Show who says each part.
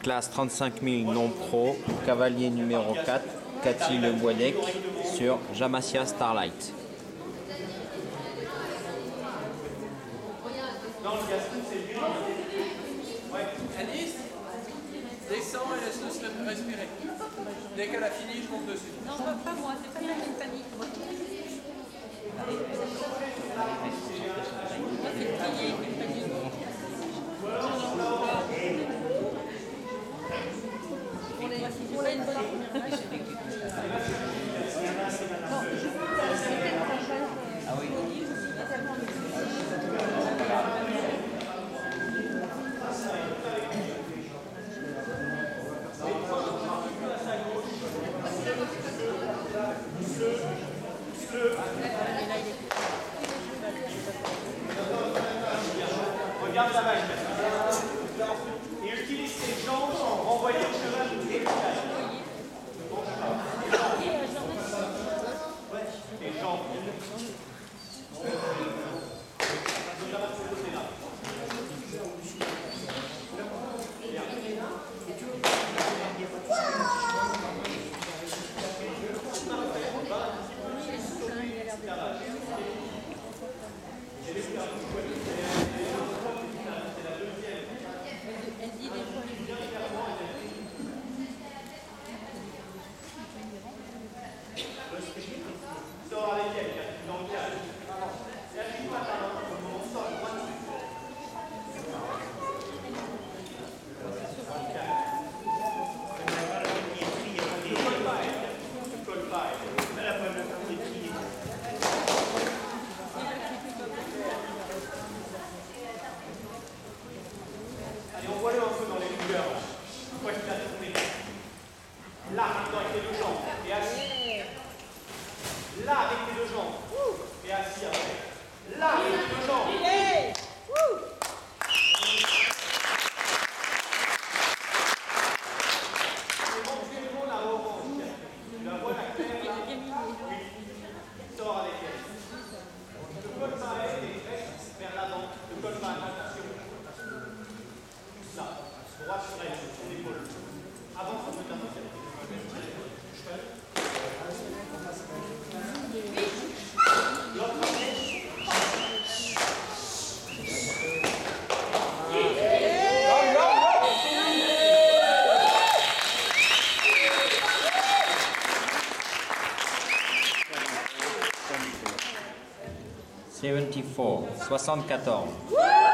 Speaker 1: Classe 35 000 non-pro, cavalier numéro 4, Cathy Le Boisdec sur Jamassia Starlight.
Speaker 2: Alice, descends et laisse-le respirer. Dès qu'elle a fini, je monte dessus.
Speaker 3: Non, pas moi, c'est pas la même famille. Moi, c'est plié, c'est pas du pour les une bonne.
Speaker 1: Ah oui.
Speaker 4: Regarde la vache. Et utilise ses jambes en renvoyant le cheval et le cheval. Les jambes. Sors avec elle, dans le calme. Et appuie-toi ta main, on sort droit dessus. Ne colle pas elle. Ne colle pas elle. Allez, envoie-le un peu dans les longueurs. Une fois qu'il a tourné. Là, maintenant, avec les deux jambes. Et assis. Là, avec les deux jambes. Et assis après. Là, avec les deux jambes. Éventuellement, la orange. Tu la vois, la claire, là. Oui. Sors avec elle. Ne colle pas à elle et reste vers l'avant. Ne colle pas à elle. Attention. Pousse là. Droite sur elle, sur l'épaule. Avance un peu ta main. L'autre main.
Speaker 1: 74, 74.